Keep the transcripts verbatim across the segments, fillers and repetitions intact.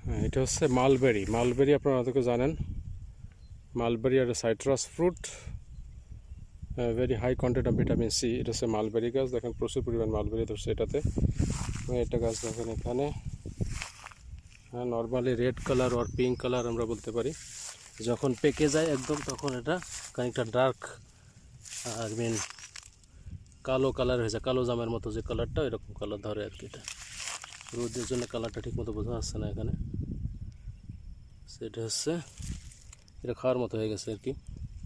হ্যাঁ, এটা হচ্ছে মালবেরি। মালবেরি আপনারা হয়তো জানেন, মালবেরি আর citrus fruit, very high content of vitamin C. এটা হচ্ছে মালবেরি গাছ। দেখেন প্রচুর পরিমাণ মালবেরি ধরছে এটাতে। এটা গাছ দেখেন এখানে, হ্যাঁ, নর্মালি রেড কালার আর পিঙ্ক কালার আমরা বলতে পারি। যখন পেকে যায় একদম তখন এটা খানিকটা ডার্ক, আই মিন কালো কালার হয়ে যায়, কালো জামের মতো যে কালারটা এরকম কালার ধরে আর কি। এটা রোদের জন্য কালারটা ঠিক মতো বোঝা যাচ্ছে না এখানে। সেটা হচ্ছে এটা খাওয়ার মতো হয়ে গেছে আর কি,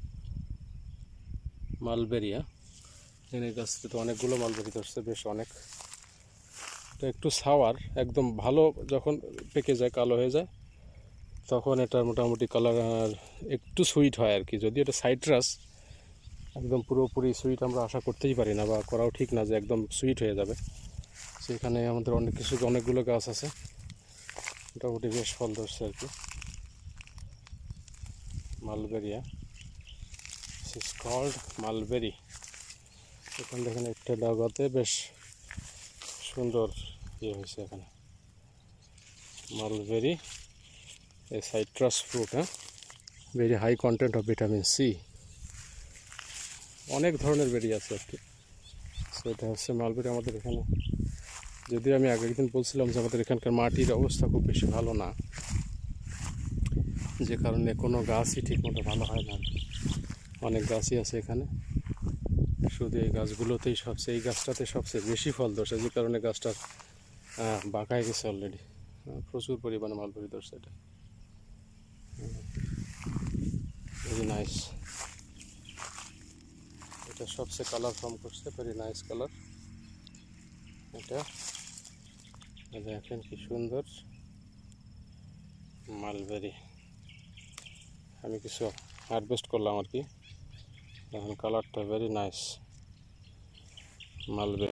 মালবেরিয়া। এখানে গাছতে তো অনেকগুলো মালবেরি ধরছে, বেশ অনেক। এটা একটু সাওয়ার, একদম ভালো যখন পেকে যায় কালো হয়ে যায় তখন এটা মোটামুটি কালার একটু সুইট হয় আর কি। যদি এটা সাইট্রাস, একদম পুরোপুরি সুইট আমরা আশা করতেই পারি না, বা করাও ঠিক না যে একদম সুইট হয়ে যাবে। সেখানে আমাদের অনেক কিছু, অনেকগুলো গাছ আছে মোটামুটি বেশ ফল ধরছে আর কি। মালবেরিয়া, ইস কল্ড মালবেরি। এখন দেখেন একটা ডাগাতে বেশ সুন্দর ইয়ে হয়েছে এখানে, মালবেরি, এ সাইট্রাস ফ্রুট। হ্যাঁ, very high content of vitamin C. অনেক ধরনের বেরি আছে আর কি। সেটা হচ্ছে মালবেরি। আমাদের এখানে, যদিও আমি আগের দিন বলছিলাম যে আমাদের এখানকার মাটির অবস্থা খুব বেশি ভালো না, যে কারণে কোনো গাছই ঠিকমতো ভালো হয় না। অনেক গাছই আছে এখানে, শুধু এই গাছগুলোতেই সবচেয়ে, এই গাছটাতে সবচেয়ে বেশি ফল ধরছে, যে কারণে গাছটার বাঁকায় গেছে অলরেডি। প্রচুর পরিমাণে মালবেরি ধরছে এটা, ভেরি নাইস। এটা সবচেয়ে কালার ফর্ম করছে, ভেরি নাইস কালার। এটা দেখেন কি সুন্দর মালবেরি। আমি কিছু হারভেস্ট করলাম আর কি। দেখেন কালারটা ভেরি নাইস মালবেরি।